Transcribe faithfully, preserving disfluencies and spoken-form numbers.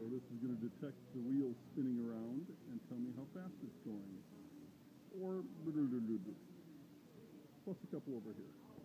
this is going to detect the wheels spinning around and tell me how fast it's going. Or plus a couple over here.